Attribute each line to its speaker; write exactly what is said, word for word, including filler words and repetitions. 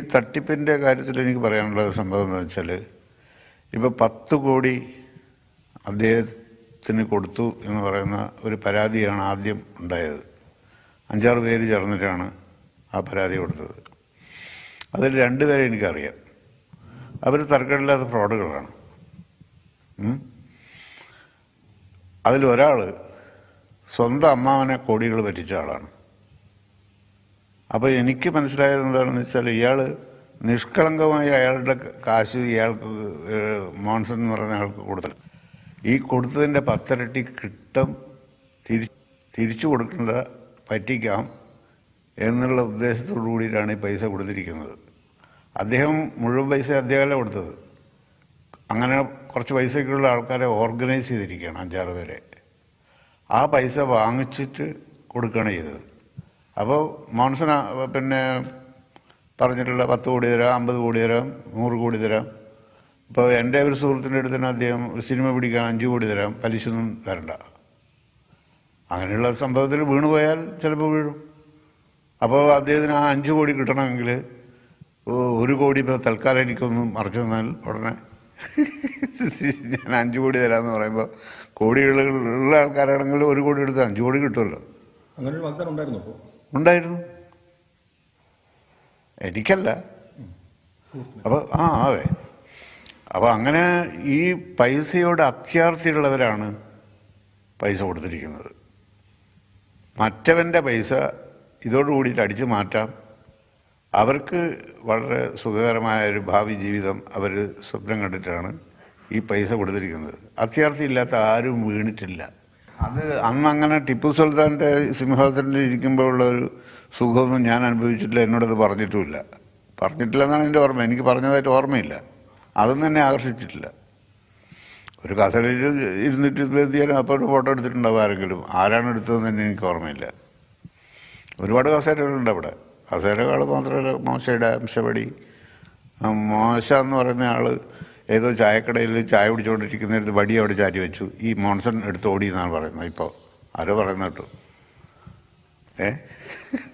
Speaker 1: തട്ടിപ്പിൻ്റെ കാര്യത്തിൽ എനിക്ക് പറയാനുള്ള സംഭവം എന്ന് വെച്ചാൽ, ഇപ്പോൾ പത്ത് കോടി അദ്ദേഹത്തിന് കൊടുത്തു എന്ന് പറയുന്ന ഒരു പരാതിയാണ് ആദ്യം ഉണ്ടായത്. അഞ്ചാറ് പേര് ചേർന്നിട്ടാണ് ആ പരാതി കൊടുത്തത്. അതിൽ രണ്ടുപേരെ എനിക്കറിയാം. അവർ തർക്കമില്ലാത്ത ഫ്രോഡുകളാണ്. അതിലൊരാൾ സ്വന്തം അമ്മാവനെ കോടികൾ പറ്റിച്ച ആളാണ്. അപ്പോൾ എനിക്ക് മനസ്സിലായത് എന്താണെന്ന് വെച്ചാൽ, ഇയാൾ നിഷ്കളങ്കമായി അയാളുടെ കാശ് ഇയാൾക്ക് മോൺസൺ എന്ന് പറയുന്ന ആൾക്ക് കൊടുത്തത്. ഈ കൊടുത്തതിൻ്റെ പത്തിരട്ടി കിട്ടം തിരി തിരിച്ചു കൊടുക്കേണ്ട പറ്റിക്കാം എന്നുള്ള ഉദ്ദേശത്തോടു കൂടിയിട്ടാണ് ഈ പൈസ കൊടുത്തിരിക്കുന്നത്. അദ്ദേഹം മുഴുവൻ പൈസ അദ്ദേഹമല്ല കൊടുത്തത്. അങ്ങനെ കുറച്ച് പൈസയ്ക്കുള്ള ആൾക്കാരെ ഓർഗനൈസ് ചെയ്തിരിക്കുകയാണ്, അഞ്ചാറ് പേരെ. ആ പൈസ വാങ്ങിച്ചിട്ട് കൊടുക്കുകയാണ് ചെയ്തത്. അപ്പോൾ മോൺസൺ പിന്നെ പറഞ്ഞിട്ടുള്ള പത്ത് കോടി തരാം, അമ്പത് കോടി തരാം, നൂറ് കോടി തരാം. ഇപ്പോൾ എൻ്റെ ഒരു സുഹൃത്തിൻ്റെ അടുത്ത് തന്നെ അദ്ദേഹം ഒരു സിനിമ പിടിക്കാൻ അഞ്ച് കോടി തരാം, പലിശയൊന്നും തരണ്ട. അങ്ങനെയുള്ള സംഭവത്തിൽ വീണുപോയാൽ ചിലപ്പോൾ വീഴും. അപ്പോൾ അദ്ദേഹത്തിന് ആ അഞ്ച് കോടി കിട്ടണമെങ്കിൽ ഒരു കോടി ഇപ്പോൾ തൽക്കാലം എനിക്കൊന്നും മറച്ചു തന്നാൽ ഉടനെ ഞാൻ അഞ്ച് കോടി തരാമെന്ന് പറയുമ്പോൾ, കോടികളുള്ള ആൾക്കാരാണെങ്കിൽ ഒരു കോടി എടുത്ത് അഞ്ച് കോടി കിട്ടുമല്ലോ.
Speaker 2: അങ്ങനെ ഒരു വാഗ്ദാനം ഉണ്ടായിരുന്നു? അപ്പോൾ
Speaker 1: ഉണ്ടായിരുന്നു, എനിക്കല്ല. അപ്പോൾ ആ അതെ. അപ്പോൾ അങ്ങനെ ഈ പൈസയോട് അത്യാർത്തിയുള്ളവരാണ് പൈസ കൊടുത്തിരിക്കുന്നത്. മറ്റവൻ്റെ പൈസ ഇതോടുകൂടിയിട്ട് അടിച്ചു മാറ്റാം, അവർക്ക് വളരെ സുഖകരമായ ഒരു ഭാവി ജീവിതം അവർ സ്വപ്നം കണ്ടിട്ടാണ് ഈ പൈസ കൊടുത്തിരിക്കുന്നത്. അത്യാർത്തി ഇല്ലാത്ത ആരും വീണിട്ടില്ല. അത് അന്ന് അങ്ങനെ ടിപ്പു സുൽത്താൻ്റെ സിംഹാസനത്തിൽ ഇരിക്കുമ്പോഴുള്ള ഒരു സുഖമൊന്നും ഞാൻ അനുഭവിച്ചിട്ടില്ല, എന്നോടത് പറഞ്ഞിട്ടുമില്ല. പറഞ്ഞിട്ടില്ല എന്നാണ് എൻ്റെ ഓർമ്മ. എനിക്ക് പറഞ്ഞതായിട്ട് ഓർമ്മയില്ല. അതൊന്നും എന്നെ ആകർഷിച്ചിട്ടില്ല. ഒരു കസേരയിൽ ഇരുന്നിട്ട് എത്തിയാലും അപ്പോൾ ഒരു ഫോട്ടോ എടുത്തിട്ടുണ്ടാവും ആരെങ്കിലും. ആരാണ് എടുത്തതെന്ന് തന്നെ എനിക്ക് ഓർമ്മയില്ല. ഒരുപാട് കസേരകളുണ്ട് അവിടെ. കസേരകൾ മാത്രമല്ല, മോശയുടെ അംശപടി. മോശ എന്ന് പറയുന്ന ആൾ ഏതോ ചായക്കടയിൽ ചായ കുടിച്ചുകൊണ്ടിരിക്കുന്നിടത്ത് വടി അവിടെ ചാരി വെച്ചു. ഈ മോൺസൺ എടുത്ത് ഓടി എന്നാണ് പറയുന്നത്. ഇപ്പോൾ ആരോ പറയുന്നത് കേട്ടു. ഏ